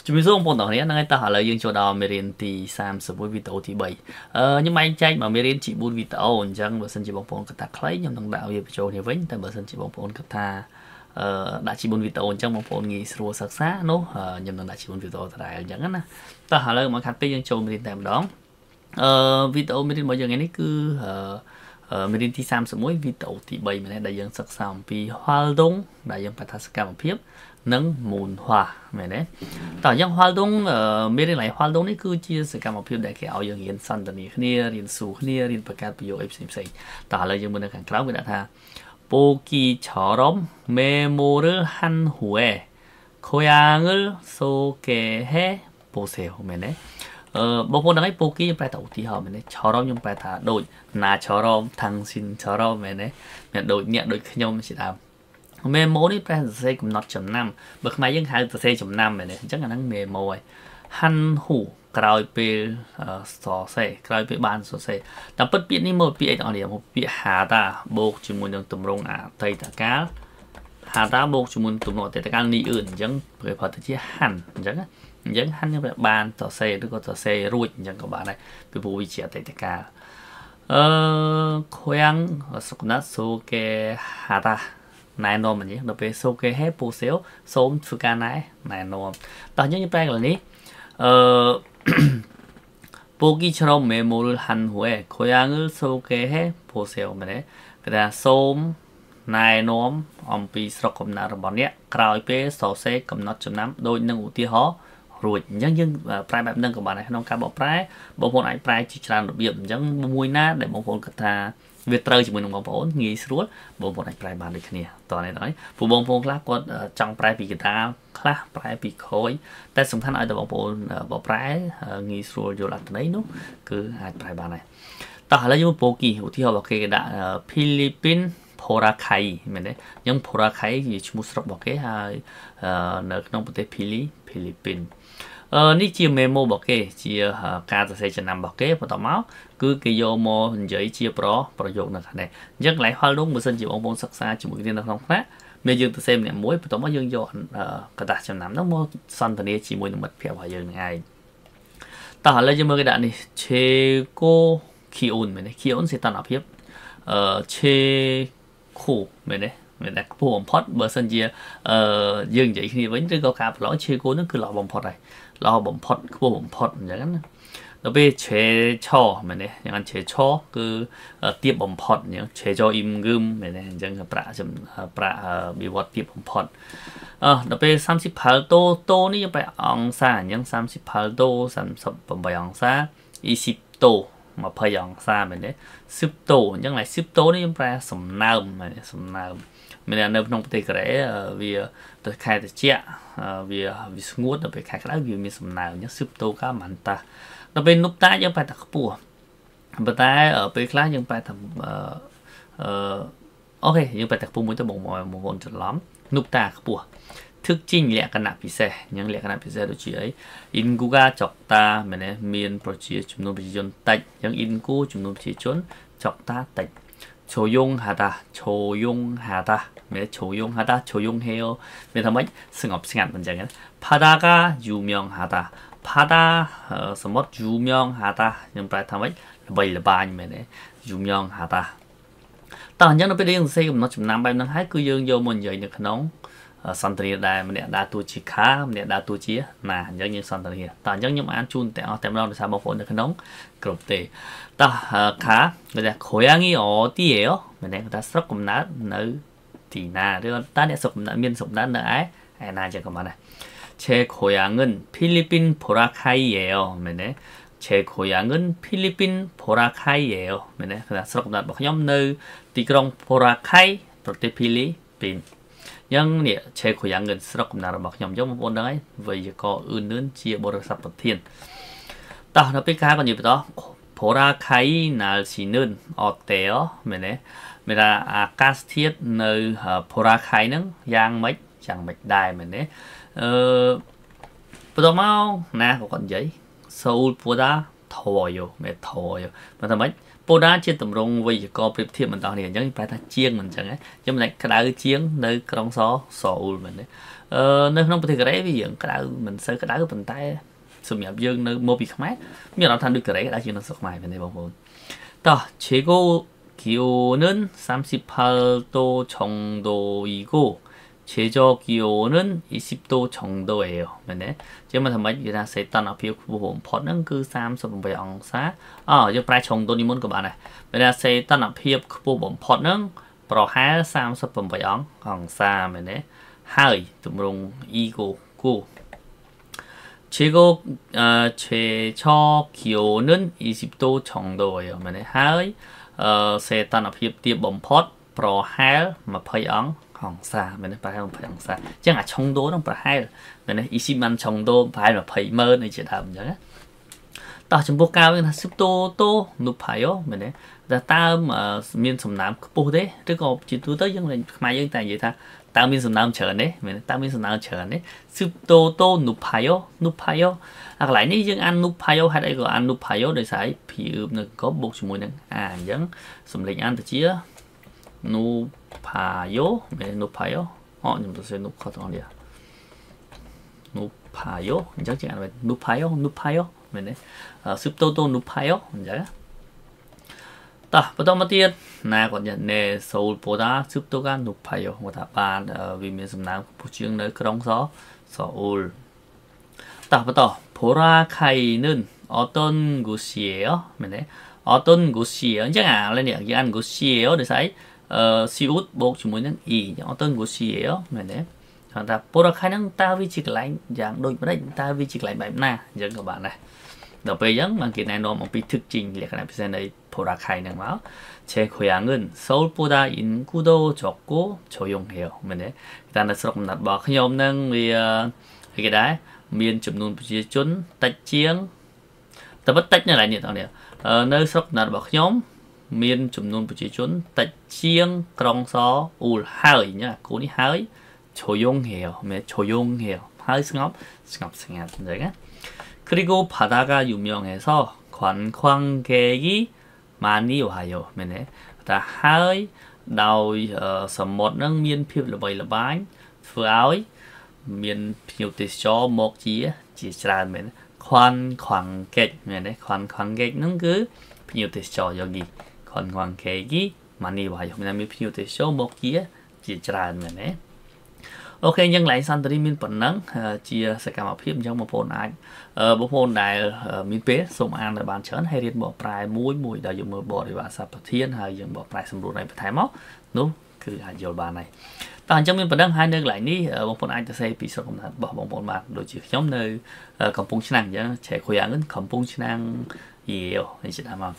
ជំរាបសួរបងប្អូនទាំងអស់គ្នាហ្នឹងហើយតោះឥឡូវយើងចូលដល់មេរៀនទី31វីដេអូទី3ខ្ញុំបែងចែកមកមេរៀនជា4វីដេអូអញ្ចឹងបើសិនជាបងប្អូនគិតថាខ្លីខ្ញុំនឹងដាក់វាបញ្ចូលគ្នាវិញតែបើសិនជាបងប្អូនគិតថាដាក់ជា4វីដេអូអញ្ចឹងបងប្អូនងាយស្រួលសិក្សានោះខ្ញុំនឹងដាក់ជា4វីដេអូដដែលអញ្ចឹងណាតោះឥឡូវមកខាត់ពេកយើងចូលមេរៀនតែម្ដងវីដេអូមេរៀនរបស់យើងនេះគឺមេរៀនទី31វីដេអូទី3មែនទេដែលយើងសិក្សាអំពី Haltung ដែលយើងបញ្ហាសកម្មភាពនិងមូលហွာមែនទេតោះយ៉ាង Haltung មេរៀន Haltung នេះគឺជាសកម្មភាពដែលគេឲ្យយើងរៀនសន្ទនាគ្នារៀនសួរគ្នារៀនបង្កើតប្រយោគអីផ្សេងៗតោះឥឡូវយើងមើលនៅខាងក្រោមវាដាក់ថា 보기처럼 메모를 한 후에 고향을 소개해 보세요មែនទេបងប្អូនដឹងហើយ 보기 យើងប្រែថាឧទាហរណ៍មែនទេ 처럼 យើងប្រែថាដូច 나처럼 당신처럼 មែនទេមានដូចអ្នកដូចខ្ញុំជាដើម memo នេះប្រែសរសេរកំណត់ចំណាំបើខ្មែរយើងហៅសរសេរចំណាំមែនទេអញ្ចឹងអាហ្នឹង memo ហើយ han hu ក្រោយពេលសរសេរក្រោយពេលបានសរសេរតែពិតពាក្យនេះមកពាក្យអីទាំងអស់នេះមកពាក្យ hata បូកជាមួយនឹងទម្រង់អតីតកាល hata បូកជាមួយទម្រង់អតីតកាលនេះអញ្ចឹងគេប្រែទៅជា han អញ្ចឹងhan យើងបានសរសេរឬក៏សរសេររួចអញ្ចឹងក៏បានដែរពីព្រោះវាជាអតីតកាល고향សុខណាសូកេ hataណែនាំអញ្ចឹងដល់ពេលសូកេហេពូសេលសូមធ្វើការណែនាំតោះយើងប្រែកន្លែងនេះ보기처럼 메모를 한 후에 고향을 소개해 보세요មែនទេគេថាសូមណែនាំអំពីស្រុកកំណើតរបស់អ្នកក្រោយពេលសរសេរកំណត់ចំណាំដូចនឹងឧទាហរណ៍រួចអញ្ចឹងយើងប្រែបែបហ្នឹងក៏បានដែរក្នុងការបកប្រែបងប្អូនអាចប្រែជាច្រើនរបៀបអញ្ចឹងមួយណាដែលបងប្អូនគិតថាវាត្រូវជាមួយនឹងបងប្អូនងាយស្រួលបងប្អូនអាចប្រែបានដូចគ្នាតោះនេះដល់ព្រោះបងប្អូនខ្លះគាត់ចង់ប្រែពីកតាខ្លះប្រែពីក្រួយតែសំខាន់ឲ្យតែបងប្អូនបកប្រែងាយស្រួលយល់អត្ថន័យនោះគឺអាចប្រែបានដែរតោះឥឡូវយើងពូគីឧទាហរណ៍របស់គេដាក់ Philippines Boracay មែនទេយើង Boracay ជាឈ្មោះស្រុករបស់គេហើយនៅក្នុងប្រទេស Philippinesនេះជា memo របស់គេជាការសរសេរចំណាំរបស់គេបន្តមកគឺគេយកមកនិយាយជាប្រយោគនៅខាងនេះអញ្ចឹងកន្លែង Haltung បើសិនជាបងប្អូនសិក្សាជាមួយគ្នានៅក្នុងថ្នាក់មានយើងទៅសេម្នាក់មួយបន្តមកយើងយកกระดาษចំណាំនោះមកសន្ទនាជាមួយនឹងមិត្តភ័ក្តិរបស់យើងនឹងឯងតោះឥឡូវយើងមើលគេដាក់នេះ 최고 기온 មែនទេ 기온 សីតុណ្ហភាព최고 មែនទេមានតែខ្ពស់បំផុតបើសិនជាយើងនិយាយគ្នាវិញឬក៏ការប្រឡង 최고 នឹងគឺល្អបំផុតហើយល្អបំផុតខ្ពស់បំផុតអញ្ចឹងណាដល់ពេល 최초 មែនទេយ៉ាង 최초 គឺទាបបំផុតអញ្ចឹង 최저 임금 មែនទេអញ្ចឹងប្រាក់វិវត្តទាបបំផុតដល់ពេល38ដូតូនេះយើងប្រែអង្សាអញ្ចឹង38ដូ38អង្សា20ដូ20អង្សាមែនទេ10ដូអញ្ចឹងឡើយ10ដូនេះយើងប្រែសំណើមមែនទេសំណើមមាននៅក្នុងប្រទេសកូរ៉េវាទៅខែត្រជាក់វាស្ងួតដល់ពេលខែក្តៅវាមានសំណើមអញ្ចឹង10ដូកាមិនតាដល់ពេលនុបតាយើងប្រែថាខ្ពស់ប៉ុន្តែពេលខ្លះយើងប្រែថាអូខេយើងប្រែថាខ្ពស់មួយទៅបងប្អូនច្រឡំនុបតាខ្ពស់ทึกជីងលក្ខណៈពិសេសអញ្ចឹងលក្ខណៈពិសេសដូចជាអី Inguga ចកតាមែនទេមានប្រជាចំនួនប្រជាជនតិចអញ្ចឹង Ingu ចំនួនប្រជាជនចកតាតិច조용하다មែន조용하다 조용해요មានថាម៉េចស្ងប់ស្ងាត់អញ្ចឹង 바다가 유명하다 바다 សមុទ្រ 유명하다 ខ្ញុំប្រែថាម៉េចល្បីល្បាញមែនទេ 유명하다 តោះអញ្ចឹងនៅពេលយើងសរសេរកំណត់ចំណាំបែបហ្នឹងហើយគឺយើងយកមកនិយាយនៅក្នុងសន្ទនាដែលម្នាក់ដើរតួជាខាម្នាក់ដើរតួជាណាអញ្ចឹងយើងសន្ទនាតោះអញ្ចឹងខ្ញុំអានជូនតែអស់តែម្ដងដោយសារបងប្អូននៅក្នុងគ្រប់ទេតោះខាគេថា 고향이 어디예요 មែនទេគេថាស្រុកកំណើតនៅទីណាឬតើអ្នកស្រុកកំណើតមានស្រុកកំណើតនៅឯណាអញ្ចឹងក៏បានដែរ 제 고향은 필리핀 보라카이예요 មែនទេ 제 고향은 필리핀 보라카이예요 មែនទេគេថាស្រុកកំណើតរបស់ខ្ញុំនៅទីក្រុង Boracay ប្រទេស Philippinesយ៉ាងនេះ ឆេខូយ៉ាងងិនស្រុកកំណើតរបស់ខ្ញុំយកបងប្អូនដឹងហើយវេយ្យាករណ៍អឿនលឿនជាបរិស័ទប្រធានតោះដល់ពេលការក៏និយាយបន្ត Boracay 날씨는 어때요 មែនទេមានថាអាកាសធាតុនៅ Boracay ហ្នឹងយ៉ាងម៉េចដែរមែនទេបន្តមកណាគាត់និយាយ 서울보다 더워요 មែន 더워요 មិនថាម៉េច Poda ជាទម្រង់វេយ្យាករណ៍ប្រៀបធៀបបន្តនេះអញ្ចឹងប្រែថាជាងមិនអញ្ចឹងខ្ញុំមិនក្តៅជាងនៅក្រុងសូអ៊ូលមែនទេ nơi không có thể cái vì những cái đau mình sơ cái đau bàn tay sụm nhập dương nơi mô bị khmái miễn là thành được cái đã chỉ nó sọc mày bên đâyបងប្អូន 또 최고 기온은 38도 정도이고 최저 기온은 20도 정도예요. 네. 지금 thầm người ta sẽ tăng ở phía khu vực phốt nó cứ 37 องศาgiờ phải trồng tôi đi muốn các bạn này. Người ta sẽ tăng ở phía khu vực phốt nó pro 37 องศา 네. 하이 좀 이고 고 최고 최저 기온은 20도 정도예요. 네. 하이 sẽ tăng ở phía tiếp bóng phốt pro 2 mà phơi ống khoảng xa mình phải không phải khoảng xa chẳng là trong đó nó phải hai mình này 20만 정도 phải là phơi mơ này chỉ làm nhớต่อจมูกcao là sức tô 높아요 mình này ta mà miền sầm nam bố thế chứ còn chỉ tôi tới dân là mai dân tại vậy ta ta miền sầm nam chờ đấy mình ta miền sầm nam chờ đấy sức tô 높아요 lại ní dân ăn 높아요 hay đây gọi ăn 높아요 để xài phía nó có bột mùi nè giống sầm lịch ăn từ chia 높아요 높아요 nhưng tôi sẽ 높아 thôi đi 높아요 chắc chắn là 높아요 mình đấy 습도도 높아요 이제 자, 부터부터 나 còn 내 서울보다 습도가 높아요. 뭐다 위면서 나 부지역의 그런 서울. 부터 보라카이는 어떤 곳이에요? 네. 어떤 곳이에요? 이제 lên những anh 곳이에요 để thấy siút bộ chỉ muốn ý 어떤 곳이에요? 네. ta 보라카이는 ta vị trí lại dạng đôi bên ta vị trí lại bài na dẫn các bạn này. đầu bây giờ mà cái này nó một bị thực trình là cái này sẽ này 보라카이는 말 제 고향은 서울보다 인구도 적고 조용해요. mình 일단은 sọc nạt bỏ khi nhóm nâng vì cái đấy miền chủng nôn bị chốn tách chiếng ta bắt tách như lại như thế này nơi sọc nạt bỏ nhóm miền chủng nôn bị chốn tách chiếng trong gió ul hơi nhá cố đi hơi 조용해요. 조용해요. hơi ngọc 생각 đấy. 그리고 바다가 유명해서 관광객이 많이 와요. mình ta hơi đầu sầm một nâng miền phiêu là bầy là bánh phơi áo miền phiêu từ cho một chỉ ra mình khoan kết mình khoan kết nâng cứ phiêu từ cho 여기 관광객이 많이 와요. mình miền phiêu từ cho một chỉ ra mình ok nhân lại sang tới miền Bắc nắng chia sẻ cảm ơn phim trong một phone ảnh bộ phone đài miền Bắc sông An là bàn chấn hay điện bỏ prai mũi đại dụng một bộ để bạn sắp thiên hay dùng bỏ prai sầm ruột này thái móc đúng cứ hạt dầu bàn này toàn trong miền Bắc nắng hai nơi lại ní bộ phone ảnhจะใช้ปีศาจของbỏ bộ phoneมาโดยchỉ nhóm nơi cầm pung chức năng nhá trẻ khỏe ngân cầm pung chức năng nhiều này chỉ làm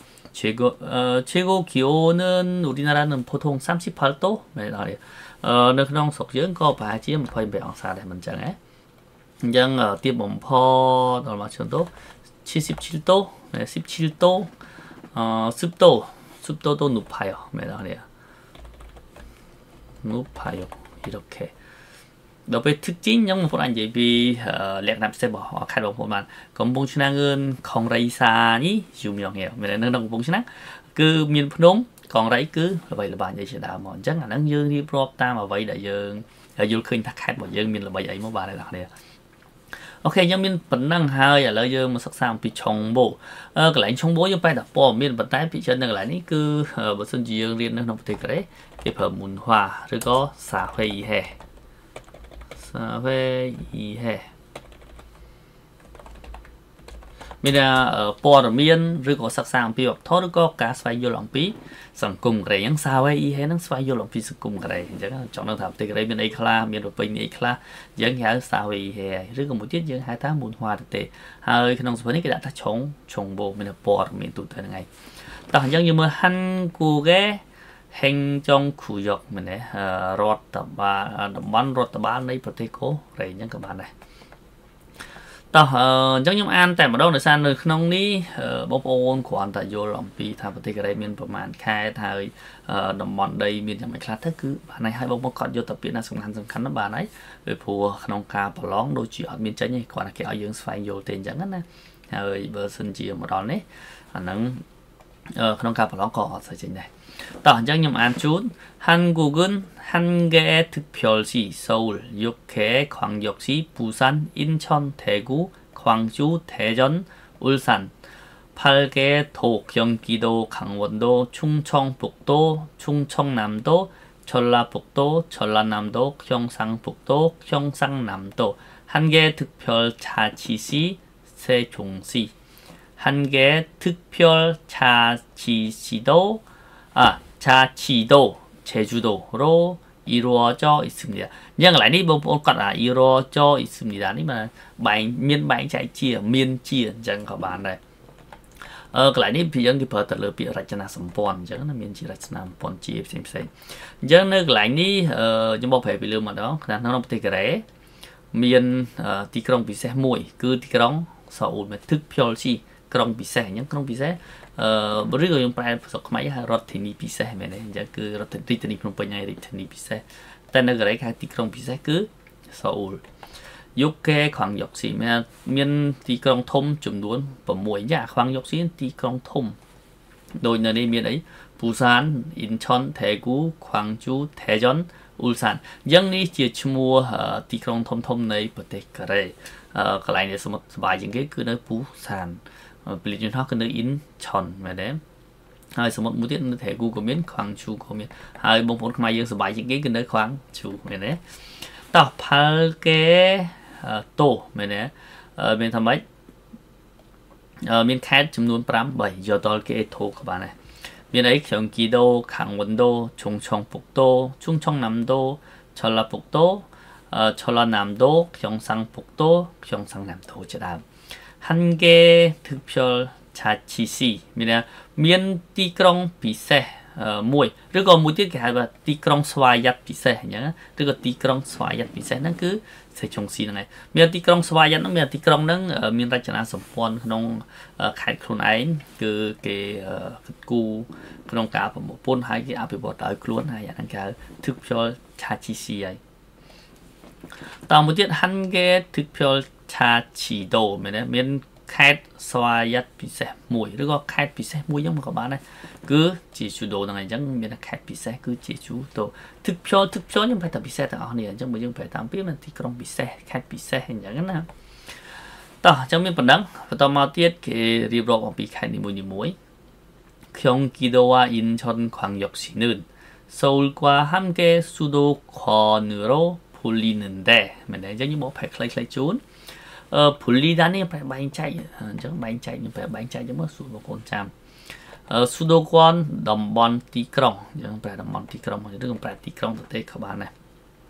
최고 기온은 우리나라는 보통 38도 này nơi trong sọc dưỡng có phải chỉ một phần bề xa để mình chẳng ấy dân ở tiếp bóng pho đó là trường tốt 77도 17도 습도도 높아요. 높아요 이렇게 너의 특징 giống một anh vậy vì lẹt nạp sẽ bỏ khai đồng một màn còn bông năng 건라이산이 유명해요. mình nơi đồng bông năng cứ miền Đông còn đấy cứ vậy là bạn vậy sẽ đạo mà chắc là nó như đi prop ta mà vậy đại dương du khơi thắt khách một dân mình là vậy ấy mà bạn này là này ok nhưng mình vẫn năng hai ở lời dương mà sắc sang bị trồng bộ cái lại trồng bố như bay đặt bỏ miền vận tải bị chân này lại ní cứ bờ sông dương liên nó không thể cái cái phở mùn hoa rồi có xà phê hè mình là bò miên rồi có sắc sang pi hoặc thốt có cá xoay vô lòng pi sòng cùng cái những sao ấy hay nó xoay vô lòng pi sòng cùng cái này chọn năng thảo thì cái bên ấy kla miền đồ pin ấy kla dẫn hai sao ấy hè rồi có một tiết dẫn hai tháng mùn hoa thì hai cái nông sản này cái đã trồng bồ mình là bò miền tụt thế nàyต่างยังมือฮันกูแกแห่งจงขุยกmình này rọt tập baในประเทศโคอะไรยังกับบ้านnàyต่อจังยมอันแต่มาโดนในซานเลยขนมนี้บ๊อบโอนขวานแต่โยลอมปีทางประเทศอะไรมีประมาณแค่ไทยดมอนได้มีอย่างไรคลาสถ้าคือบ้านในให้บ๊อบกอดโยตับเปลี่ยนสำคัญนะบ้านไหนโดยผัวขนมกาปล้องโดยจีอดมีใจใหญ่กว่าแกเอายืงไฟโยเต็นจังนั้นนะเบอร์ซันจีมาดอนนี้อันนั้นក្នុងការប្រឡងក៏អត់ស្អីចេញដែរតោះអញ្ចឹងខ្ញុំអានជូន 한국은 한 개의 특별시 서울, 6개 광역시 부산, 인천, 대구, 광주, 대전, 울산 8개 도 경기도, 강원도, 충청북도, 충청남도, 전라북도, 전라남도, 경상북도, 경상남도 1개 특별자치시 세종시 1개 특별자치시도 자치도 제주도로 이루어져 있습니다. nhưng lại đi bộ còn là 이루어져 있습니다. nhưng mà miền bạn chạy chia miền chia chẳng có bạn đây cái lại đi thì dân thì phải tự bị rạch na sầm pon chẳng là miền chia rạch na pon chia xem dân nơi lại đi nhưng mà phải bị lừa mà đó là nó thì cái đấy miền tì krong bị xe mùi cứ tì krong sầu mà thức phiêu chi krong bị xe những krong bị xe bữa rồi chúng ta phải máy rót thì ní bị xe mày này giờ cứ rót thì ní không phải nhảy thì ní bị xeแต่ในกระไรค่ะที่กรงพิเศษคือโซลยุคแก่ขวางยกสีมีที่กรงทมจุ่มล้วนประมวยยาขวางยกสีที่กรงทมโดยในนี้มีอะไรปูซานอินชอนเทกูขวางจูเทจอนอุลซานยังนี้จะชมัวที่กรงทมในประเทศกระไรกระไรเนี่ยสบายอย่างนี้คือในปูซานผลิตภัณฑ์คือในอินชอนมาเด้hai số một mũi tiết thể gu của miếng khoáng chu của miếng hai bông phun mai dương số bảy những cái khoáng chu này đấy tập hai cái tổ mình đấy mình tham mấy miếng khai chấm luôn 7 giờ to cái tổ các bạn này miếng ấy 경기도 강원도 충청북도 충청남도 전라북도 전라남도 경상북도 경상남도 제다 한 개 특별 자치시 miền tì krong bị xe mùi rồi còn một tiết cái là tì krong xoay giặt bị xe nhá rồi còn tì krong xoay giặt bị xe nó cứ sẽ trồng xì này miền tì krong xoay giặt nó miền tì krong nó miền Tây Trà Sầm Pon không khai khuôn ấy cứ cái cu không cả một pôn hai cái áp bị bỏ tới khuôn hai dạng cái thực cho cha chi xì ấy tao một tiết hắn cái thực cho cha chỉ đồ miền khai xoay giặt bị xe mùi rồi có khai bị xe mùi giống mà các bạn này cứ chỉ chủ đồ này chẳng biết là khai bị xe cứ chỉ chủ đồ thực cho nhưng phải tập bị xe tạo này chẳng bởi nhưng phải tạm biết là thì không bị xe khai bị xe hình dạng nào tao trong miền Bắc Đăng và tao mau tiết cái riêng của bị khai ni muối 경기도와 인천 광역시는 서울과 함께 수도권으로 불리는데 mình giống như một phải khai chốn 분리단이 반차이 정 반차이 반차이 좀 수도권 수도권 넘번 티크롱 정 넘번 티크롱 뭐 이런 티크롱 thực các bạn này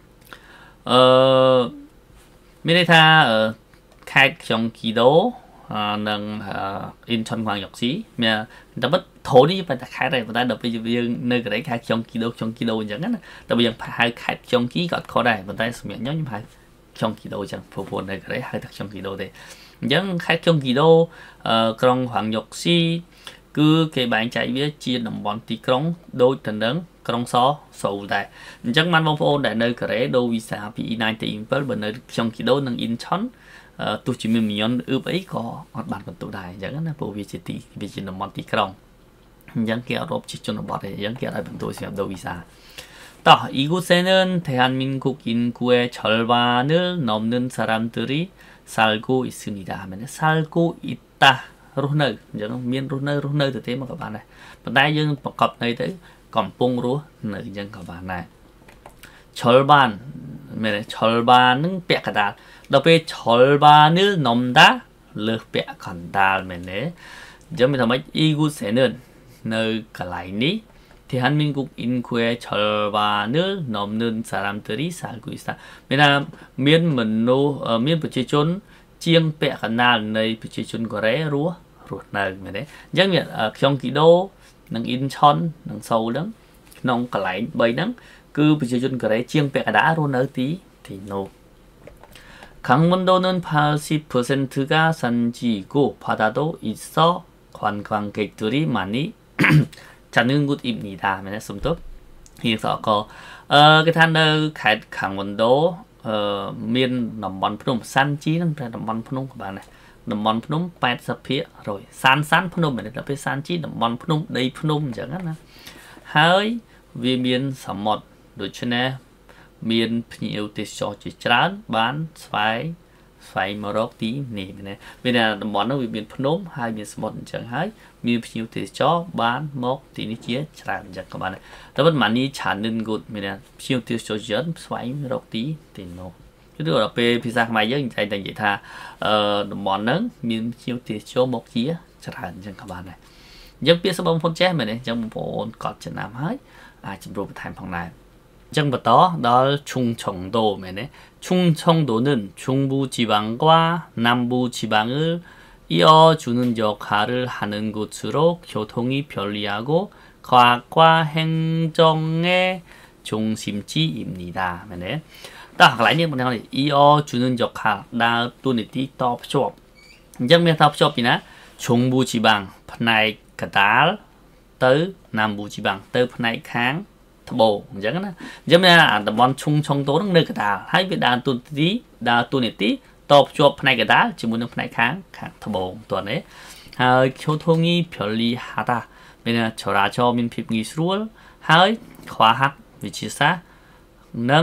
미네타 khai 경기도 nâng 인천 광역시 mà ta bắt thổ đi phải khai này ta đọc bây giờ nơi cái đấy khai 경기도 chẳng á ta bây giờ phải khai 경기 gọt khó đây ta sẽ nhớ như phải 경기도 chẳng phổ biến này cái đấy hai đặc 경기도 đấy nhưng khai 경기도 krong hoàng 역시 cứ cái bạn chạy biết chia làm bọn tí krong đôi thành lớn krong sầu đây chẳng man phong đại nơi cái đấy đôi visa bị này thì với bên nơi 경기도 nâng Incheon tôi chỉ mình ướp ấy có hoạt bản của tụ đài chẳng là phổ biến vì chỉ làm bọn tí krong chẳng kia rộp chỉ cho nó bỏ đấy chẳng kia lại bên tôi sẽ đôi visa 이곳에는 대한민국 인구의 절반을 넘는 사람들이 살고 있습니다. 하면 살고 있다로 nơi, miền ru nơi thực tế mà các bạn này. Và đại dương cập này tớiកំពុង ru nơi dân các bạn này. 절반, 절반은 빽가다. 너의 절반을 넘다, 빽간다. giống như thằng mấy 이곳에는 nơi cái lại ní. 대한민국 인구의 절반을 넘는 사람들이 살고 있다. 왜냐면 miềnប្រជាជន chiêng bẹ cả nào nơiប្រជាជន Korea rúa nơi mà đấy giống như 경기도 nâng Incheon nâng Seoul đó nông cả lại bay đó cứប្រជាជន Korea chiêng bẹ cả đã rúa nơi tí thì no 강원도는 80%가 산지이고 바다도 있어 관광객들이 많이 찾는 곳입니다. mình sum tốt hiện rõ có cái than nơi khai 강원도 miền đồng bằng phnom san chi đang tại đồng bằng phnom các bạn này តំបន់ភ្នំ 80% សានភ្នំតែពេលសានជីតំបន់ភ្នំដីភ្នំអញ្ចឹងណាហើយវាមានសមុទ្រដូច្នេះមានភ្ញៀវទេសចរជាច្រើនបានស្វែងមករកទីនេះណាវាតំបន់នោះវាមានភ្នំហើយមានសមុទ្រអញ្ចឹងហើយមានភ្ញៀវទេសចរបានមកទីនេះជាច្រើនអញ្ចឹងក៏បានតែប៉ុន្មាននេះឆាននិនគូតមានភ្ញៀវទេសចរច្រើនស្វែងរកទីនោះគឺដល់ពេលភាសាខ្មែរយើងតែនិយាយថាតំបន់ហ្នឹងមានភ្ញៀវទេសចរមកជាច្រើនអញ្ចឹងក៏បានដែរអញ្ចឹងពាក្យសបងប្អូនចេះមែនទេអញ្ចឹងបងប្អូនកត់ចំណាំហើយអាចជំរុញបន្ថែមផងដែរអញ្ចឹងបន្តដល់충청도មែនទេ충청도는 중부지방과 남부지방을 이어주는 역할을 하는 곳으로 교통이 편리하고 과학과 행정의 중심지입니다.មែនទេតោះកន្លែងនេះបងប្អូន 이어주는 역할 ដើរតួនាទីតភ្ជាប់អញ្ចឹងមានតភ្ជាប់ពីណា중부지방ផ្នែកកណ្ដាលទៅ남부지방ទៅផ្នែកខាងត្បូងអញ្ចឹងណាអញ្ចឹងមានតំបន់충청도នឹងនៅកណ្ដាលហើយវាដើរតួនាទីតភ្ជាប់ផ្នែកកណ្ដាលជាមួយនឹងផ្នែកខាងត្បូងតើនេះហើយ 교통이 편리하다 មានចរាចរណ៍មានភាពងាយស្រួលហើយ 과학 វិទ្យាសាស្ត្រនិង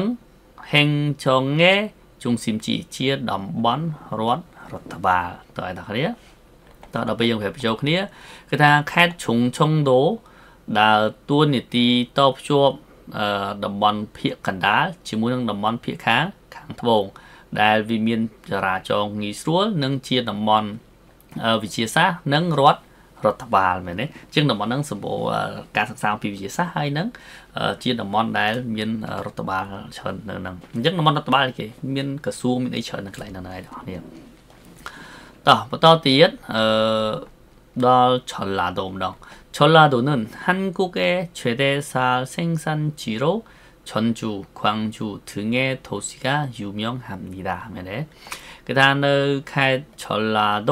행정의 중심지 ជាតំបន់រដ្ឋបាលតើអ្នកគ្នាតើដល់ពេលយើងប្រាប់បញ្ចូលគ្នាគឺថាខេត្ត충청도ដើរតួនាទីតភ្ជាប់តំបន់ភាគកណ្ដាលជាមួយនឹងតំបន់ភាគខាងត្បូងដែលវាមានចរាចរណ៍ងាយស្រួលនិងជាតំបន់វិទ្យាសាស្ត្រនិងរដ្ឋបាលមែនទេជាងតំបន់ហ្នឹងសម្បូរការសិក្សាពីវិទ្យាសាស្ត្រហើយនឹងជាតំបន់ដែលមានរដ្ឋបាលច្រើននៅហ្នឹងអញ្ចឹងតំបន់រដ្ឋបាលគេមានក្រសួងមានអីច្រើននៅកន្លែងហ្នឹងដែរបងប្អូនតោះបន្តទៀតដល់전라도ម្ដង전라도는 한국의 최대 쌀 생산지로 전주, 광주 등의 도시가 유명합니다. 그다음 그 전라도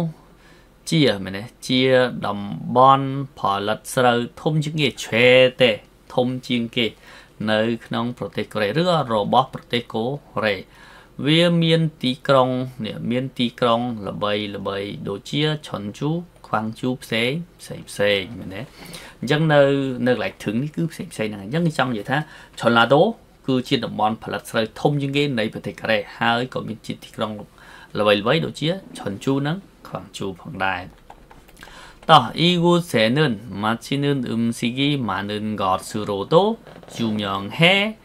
지역 지역តំបន់ផលិតស្រូវធំជាងគេ최대ធំជាងគេនៅក្នុងប្រទេសកូរ៉េឬរបស់ប្រទេសកូរ៉េវាមានទីក្រុងល្បីដូចជាឆុនជូខ្វាំងជូផ្សេងមែនទេអញ្ចឹងនៅកន្លែងធឹងនេះគឺផ្សេងហ្នឹងអញ្ចឹងគេចង់និយាយថាឆុនឡាដូគឺជាតំបន់ផលិតស្រូវធំជាងគេនៃប្រទេសកូរ៉េហើយក៏មានទីក្រុងល្បីដូចជាឆុនជូនិងខ្វាំងជូផងដែរ또 이곳에는 맛있는 음식이 많은 것으로도 유명해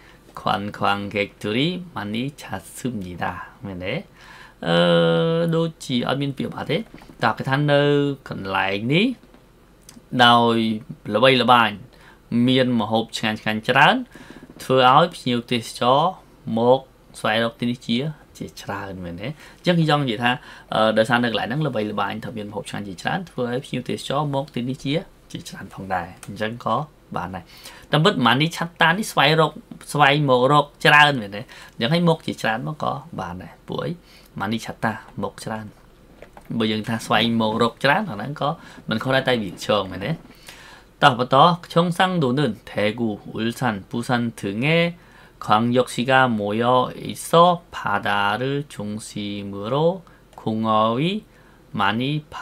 관광객들이 많이 찾습니다.មែនទេដូចជាអត់មានពាក្យបាត់ទេតើគេថានៅកន្លែងនេះដោយល្បីល្បាញមានម្ហូបឆ្ងាញ់ច្រើនធ្វើឲ្យភ្ញៀវទេសចរមកស្វែងរកទីនេះជាច្រើនមែនទេអញ្ចឹងគេចង់និយាយថាដោយសារនៅកន្លែងហ្នឹងល្បីល្បាញថាមានម្ហូបឆ្ងាញ់ជាច្រើនធ្វើឲ្យភ្ញៀវទេសចរមកទីនេះជាច្រើនផងដែរអញ្ចឹងក៏បានដែរតែពិតម៉ានីឆាត់តានេះស្វែងមករកច្រើនមែនទេអញ្ចឹងឲ្យមកជាច្រើនមកក៏បានដែរពួកអីម៉ានីឆាត់តាមកច្រើនបើយើងថាស្វែងមករកច្រើនអាហ្នឹងក៏មិនខុសដែរតែវាឆ្ងមែនទេតោះបន្ត경상도는 대구, 울산, 부산 등의 광역시가 모여 있어 바다를 중심으로 공업이 많이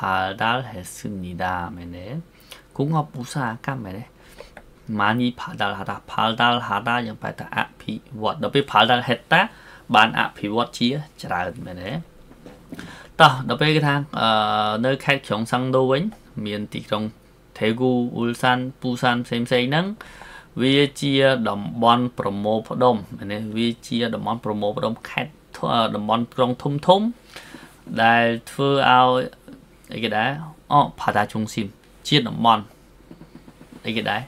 발달했습니다.មែនទេ 공업 우사감 មែនទេ 많이 발달하다 យ៉ាងបែរថាអភិវឌ្ឍដល់ពេល 발달했다 បានអភិវឌ្ឍជាច្រើនមែនទេតោះដល់ពេលគេថានៅខេត្ត경상도វិញមានទីក្រុង대구, 울산, 부산 ផ្សេងហ្នឹងវាជាតំបន់ប្រមូលផ្ដុំមែនទេវាជាតំបន់ប្រមូលផ្ដុំខេត្តតំបន់ក្រុងធំដែលធ្វើឲ្យអីគេដែរ바다 중심 ជាតំបន់អីគេដែរ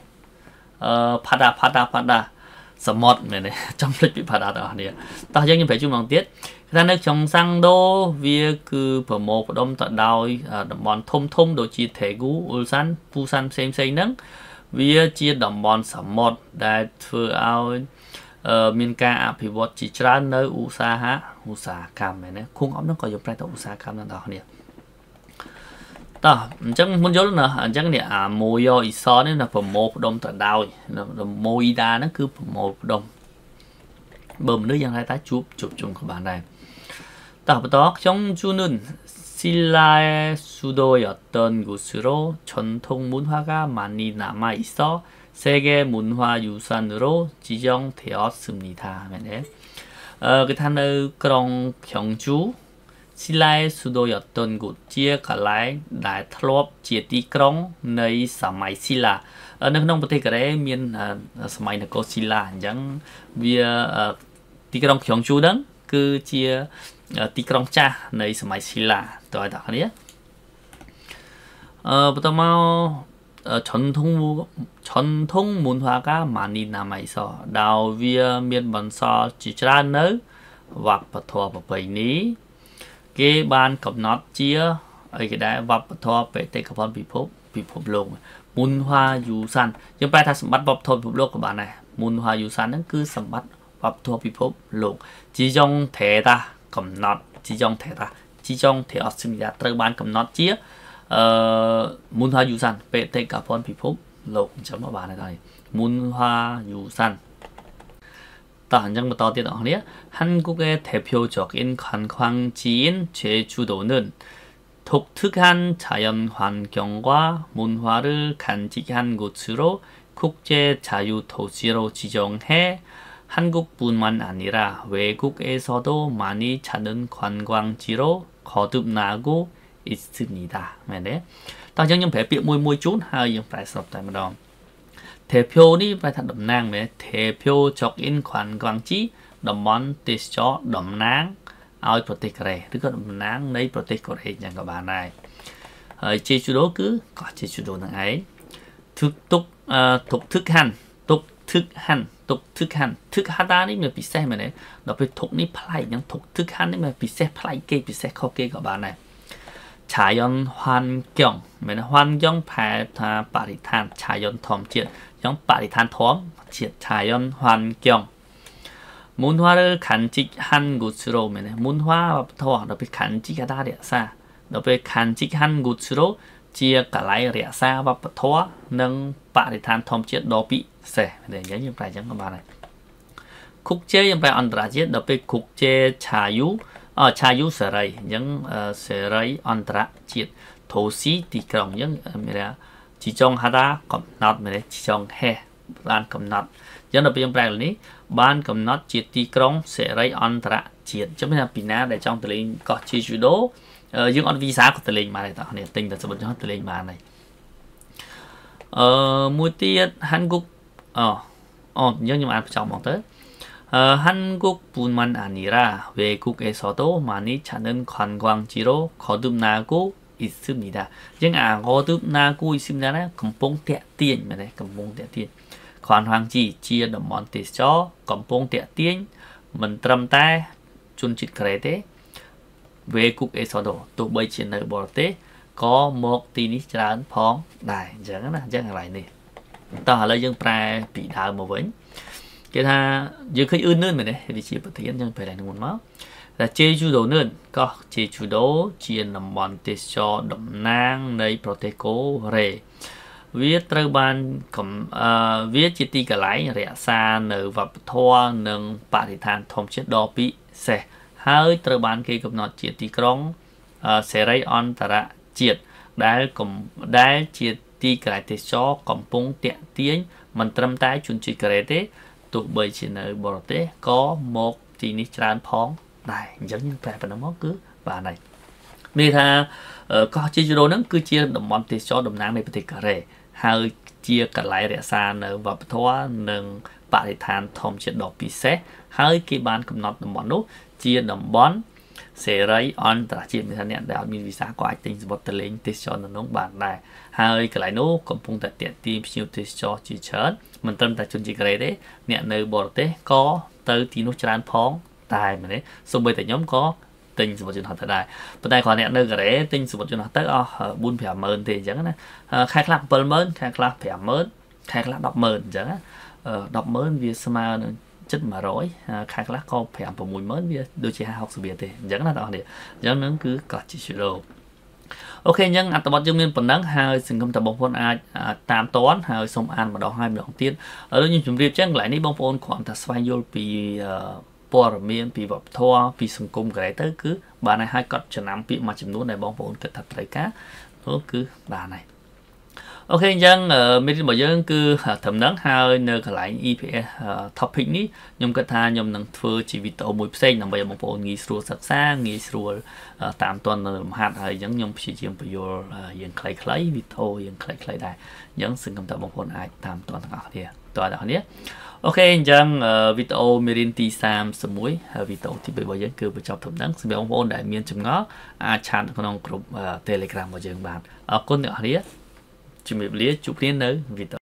바다សមុទ្រមែនទេចង់ភ្លេចពី바다ដល់គ្នាតោះយើងប្រាប់ជូនម្ដងទៀតថានៅ경상도វាគឺប្រមូលផ្ដុំទៅដោយតំបន់ធំដូចជា 대구, 울산, 부산 ផ្សេងហ្នឹងវាជាតំបន់សមុទ្រដែលធ្វើឲ្យមានការអភិវឌ្ឍជាច្រើននៅឧស្សាហកម្មមែនទេឃុំអប់ហ្នឹងក៏យកប្រែទៅឧស្សាហកម្មដល់អ្នកគ្នាតោះអញ្ចឹងមុនយល់ណាអញ្ចឹងនេះអាម៉ូយ៉អ៊ីសនេះណាប្រមូលផ្ដុំទៅដោយម៉ូអ៊ីដាហ្នឹងគឺប្រមូលផ្ដុំបើមនុស្សយ៉ាងไรតែជួបជុំក៏បានដែរតោះបន្តខ្ញុំជួននឹង 신라의 수도였던 곳으로 전통 문화가 많이 남아 있어 세계 문화유산으로 지정되었습니다. cái than ở trong 경주 신라의 수도였던 곳 chia cả lại đại thlop chia ti krong nơi สมัย Silla នៅក្នុងប្រទេសកូរ៉េមានសម័យនគរ Silla អញ្ចឹងវាទីក្រុងខ្យងជូហ្នឹងគឺជាទីក្រុងចាស់នៃសម័យ Silla តើឲ្យអ្នកគ្នាបន្តមក전통 문화가 많이 남아 있어 ដោយវាមានបន្សល់ជាច្រើននៅវប្បធម៌ប្រពៃណីគេបានកំណត់ជាអីគេដែរវប្បធម៌បេតិកភណ្ឌពិភពលោកមុនហាយូសានយើងប្រែថាសម្បត្តិវប្បធម៌ពិភពលោកក៏បានដែរមុនហាយូសានហ្នឹងគឺសម្បត្តិវប្បធម៌ពិភពលោកជីយ៉ុងថេតាកំណត់ជីយ៉ុងថេអស្មីយ៉ាត្រូវបានកំណត់ជាមុនហាយូសានបេតិកភណ្ឌពិភពលោកអញ្ចឹងមកបានហើយមុនហាយូសានបន្តទៀតអស់នេះ 한국의 대표적인 관광지인 제주도는 독특한 자연 환경과 문화를 간직한 곳으로 국제 자유 도시로 지정해 한국뿐만 아니라 외국에서도 많이 찾는 관광지로 거듭나고 있습니다. 네. តោះយើងប្រាប់ពាក្យមួយជូនហើយយើងប្រែស្រុបតែម្ដង 대표 នេះប្រែថាតំណាងមែន 대표적인 관광지 តំបន់ទេសចរតំណាងឲ្យប្រទេសកូរ៉េឬក៏តំណាងនៃប្រទេសកូរ៉េយ៉ាងក៏បានដែរហើយ Jeju-do គឺកោះ Jeju-do ហ្នឹងឯងទុកทึกហាន់នេះមានពិសេសមែនទេដល់ពេលទុកនេះប្លែកអញ្ចឹងទុកทึกហាន់នេះមានពិសេសប្លែកគេពិសេសខុសគេក៏បានដែរ 자연 환경 មែន 환경 ប្រែថាបរិស្ថាន 자연 ធម្មជាតិអញ្ចឹងបរិស្ថានធម្មជាតិ 자연 환경 문화를 간직한 곳으로មែន 문화 វប្បធម៌ដល់ពេល 간직하다 រក្សាដល់ពេល 간직한 곳으로 ជាកន្លែងរក្សាវប្បធម៌និងបរិស្ថានធម្មជាតិដ៏ពិសេសមែនអញ្ចឹងយើងប្រែអញ្ចឹងក៏បានដែរ 국제 យើងប្រែអន្តរជាតិដល់ពេល 국제 자유 자유សេរីអញ្ចឹងសេរីអន្តរជាតិ 도시 ទីក្រុងអញ្ចឹងមានថាជីចុងហាដាកំណត់មែនទេជីចុងហេបានកំណត់អញ្ចឹងដល់ពេលយើងប្រែនេះបានកំណត់ជាទីក្រុងសេរីអន្តរជាតិអញ្ចឹងមានថាពីណាដែលចង់ទៅលេងកោះ Jeju-do យើងអត់វីសាក៏ទៅលេងបានដែរតោះគ្នាទិញតែសម្បត្តិចង់ទៅលេងបានហើយមួយទៀត 한국 អញ្ចឹងខ្ញុំអានបញ្ចប់មកទៅ 한국뿐만 아니라 외국에서도 많이 찾는 관광지로 거듭나고 있습니다. nhưng 거듭나고 있습니다는កំពុង ទាក់ទាញ មែនទេ កំពុង ទាក់ទាញ 관광지 ជា តំបន់ ទេសចរ កំពុង ទាក់ទាញ មិនត្រឹមតែ ជនជាតិកូរ៉េទេ 외국에서도 ទោះបីជានៅបរទេស ក៏មកទីនេះច្រើនផងដែរអញ្ចឹងណាអញ្ចឹងកន្លែងនេះតោះឥឡូវយើងប្រែពីដើមមកវិញ គេថាយើងឃើញអឿននឿនមែនទេវាជាប្រធានអញ្ចឹងពេលនេះមុនមកតែ Jeju-do នឿនកោះ Jeju-do ជាតំបន់ទេសចរតំណាងនៃប្រទេសកូរ៉េវាត្រូវបានវាជាទីកន្លែងរក្សានៅវប្បធម៌និងបរិស្ថានធម្មជាតិដ៏ពិសេសហើយត្រូវបានគេកំណត់ជាទីក្រុងសេរីអន្តរជាតិដែលជាទីកន្លែងទេសចរកំពុង ទាក់ទាញ មិនត្រឹមតែជនជាតិកូរ៉េទេ ទោះបីជានៅបរទេសក៏មកទីនេះច្រើនផងដែរអញ្ចឹងយើងប្រែប៉ុណ្ណឹងមកគឺបានហើយមានថាកោះ Jeju-do ហ្នឹងគឺជាតំបន់ទេសចរតំណាងនៃប្រទេសកូរ៉េហើយជាកន្លែងរក្សានៅវប្បធម៌និងបរិស្ថានធម្មជាតិដ៏ពិសេសហើយគេបានកំណត់តំបន់នោះជាតំបន់សេរីអន្តរជាតិមានថាអ្នកដែលអត់មានវីសាក៏អាចទិញសម្បត្តិទៅលេងទេសចរនៅនោះបានដែរហើយកន្លែងនោះកំពុងតែទាក់ទាញភ្ញៀវទេសចរជាច្រើនមិនត្រឹមតែជនជាតិកូរ៉េទេអ្នកនៅបរទេសក៏ទៅទីនោះច្រើនផងតែមែនទេសូម្បីតែខ្ញុំក៏ទិញសម្បត្តិយន្តហោះទៅដែរប៉ុន្តែគ្រាន់អ្នកនៅកូរ៉េទិញសម្បត្តិយន្តហោះទៅអស់ 4-50000 ទេអញ្ចឹងណាខែខ្លះ 70000 ខែខ្លះ 50000 ខែខ្លះ 100,000 អញ្ចឹងណា 100,000 វាស្មើនឹង ចិត្ត 100 ខែខ្លះក៏ 5-60000 វាដូចជា 50-60 វាទេអញ្ចឹងណាបងប្អូនអញ្ចឹងនឹងគឺកោះ Jeju-do អូខេអញ្ចឹងអត្ថបទយើងមានប៉ុណ្ណឹងហើយសង្ឃឹមថាបងប្អូនអាចតាមតន់ហើយសូមអានម្ដងហើយម្ដងទៀតឥឡូវខ្ញុំជម្រាបចឹងកន្លែងនេះបងប្អូនគ្រាន់តែស្វែងយល់ពីព័ត៌មានពីវប្បធម៌ពីសង្គមកន្លែងទៅគឺបានហើយកត់ចំណាំពាក្យមួយចំនួនដែលបងប្អូនគិតថាត្រូវការនោះគឺបានហើយអូខេអញ្ចឹងមេរៀនរបស់យើងគឺត្រឹមហ្នឹងហើយនៅកន្លែង EPS topic នេះខ្ញុំគិតថាខ្ញុំនឹងធ្វើជាវីដេអូមួយផ្សេងដើម្បីឲ្យបងប្អូនងាយស្រួលសិក្សាងាយស្រួលតាមទាន់នៅលំហាត់ហើយអញ្ចឹងខ្ញុំព្យាយាមបញ្យល់យើងខ្លីៗវីដេអូយើងខ្លីៗដែរអញ្ចឹងសង្ឃឹមថាបងប្អូនអាចតាមទាន់ទាំងអស់គ្នាអូខេអញ្ចឹងវីដេអូមេរៀនទី31ហើយវីដេអូទី3របស់យើងគឺបញ្ចប់ត្រឹមហ្នឹងសម្រាប់បងប្អូនដែលមានចម្ងល់អាចឆាតក្នុងក្រុម Telegram របស់យើងបានអរគុណអ្នកនរជំរាបលាជួបគ្នានៅវីដេអូ